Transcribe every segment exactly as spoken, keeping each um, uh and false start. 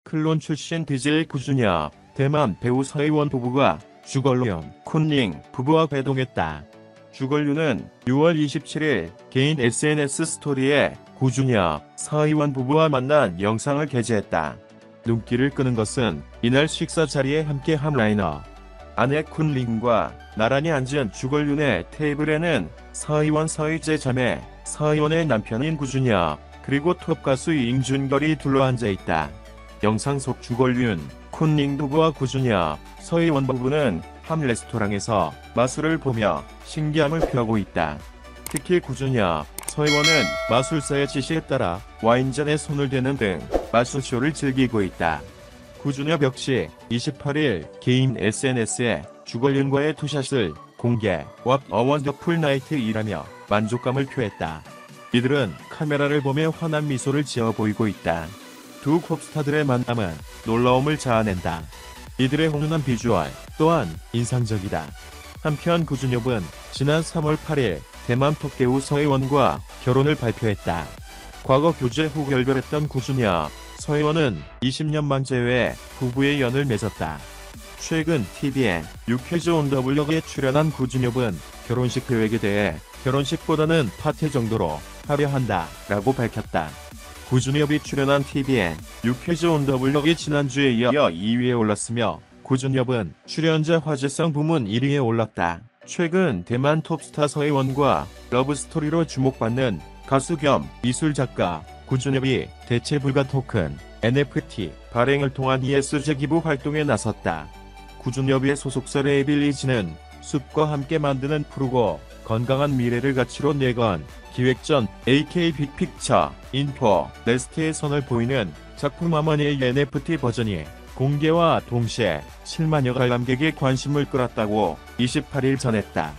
클론 출신 디제이 구준엽, 대만 배우 서희원 부부가 주걸륜, 쿤닝 부부와 회동했다. 주걸륜은 유월 이십칠일 개인 에스엔에스 스토리에 구준엽, 서희원 부부와 만난 영상을 게재했다. 눈길을 끄는 것은 이날 식사 자리에 함께한 라이너. 아내 쿤닝과 나란히 앉은 주걸륜의 테이블에는 서희원 서희재 자매, 서희원의 남편인 구준엽, 그리고 톱 가수 임준걸이 둘러앉아 있다. 영상 속 주걸륜, 쿤닝 부부와 구준엽, 서희원 부부는 한 레스토랑에서 마술을 보며 신기함을 표하고 있다. 특히 구준엽, 서희원은 마술사의 지시에 따라 와인잔에 손을 대는 등 마술쇼를 즐기고 있다. 구준엽 역시 이십팔일 개인 에스엔에스에 주걸륜과의 투샷을 공개, What a wonderful night이라며 만족감을 표했다. 이들은 카메라를 보며 환한 미소를 지어 보이고 있다. 두 톱스타들의 만남은 놀라움을 자아낸다. 이들의 훈훈한 비주얼 또한 인상적이다. 한편 구준엽은 지난 삼월 팔일 대만 톱배우 서희원과 결혼을 발표했다. 과거 교제 후 결별했던 구준엽, 서희원은 이십 년 만 재회해 부부의 연을 맺었다. 최근 티비엔 유쾌즈 온 더 블럭에 출연한 구준엽은 결혼식 계획에 대해 결혼식보다는 파티 정도로 하려 한다 라고 밝혔다. 구준엽이 출연한 티비엔 유쾌즈 온 더 블럭이 지난주에 이어 이 위에 올랐으며 구준엽은 출연자 화제성 부문 일 위에 올랐다. 최근 대만 톱스타 서희원과 러브스토리로 주목받는 가수 겸 미술작가 구준엽이 대체 불가 토큰 엔에프티 발행을 통한 이에스지 기부 활동에 나섰다. 구준엽의 소속사 레이빌리지는 숲과 함께 만드는 푸르고 건강한 미래를 가치로 내건 기획전 에이케이 빅픽처 인포 레스트의 선을 보이는 작품 어머니의 엔에프티 버전이 공개와 동시에 칠만여 관람객의 관심을 끌었다고 이십팔일 전했다.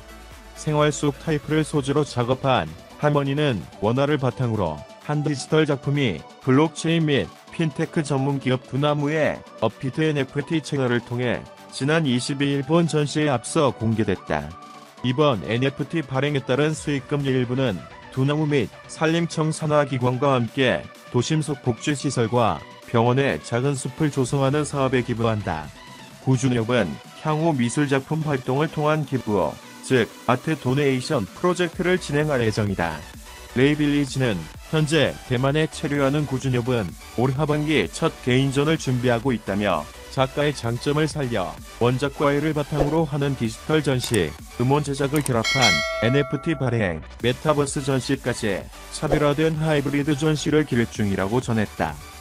생활 속 타이프를 소재로 작업한 하모니는 원화를 바탕으로 한 디지털 작품이 블록체인 및 핀테크 전문 기업 두나무의 업비트 엔에프티 채널을 통해 지난 이십이일 본 전시에 앞서 공개됐다. 이번 엔에프티 발행에 따른 수익금의 일부는 두나무 및 산림청 산하기관과 함께 도심 속 복지시설과 병원의 작은 숲을 조성하는 사업에 기부한다. 구준엽은 향후 미술작품 활동을 통한 기부, 즉 아트 도네이션 프로젝트를 진행할 예정이다. 레이빌리지는 현재 대만에 체류하는 구준엽은 올 하반기 첫 개인전을 준비하고 있다며 작가의 장점을 살려 원작과외를 바탕으로 하는 디지털 전시, 음원 제작을 결합한 엔에프티 발행, 메타버스 전시까지 차별화된 하이브리드 전시를 기획 중이라고 전했다.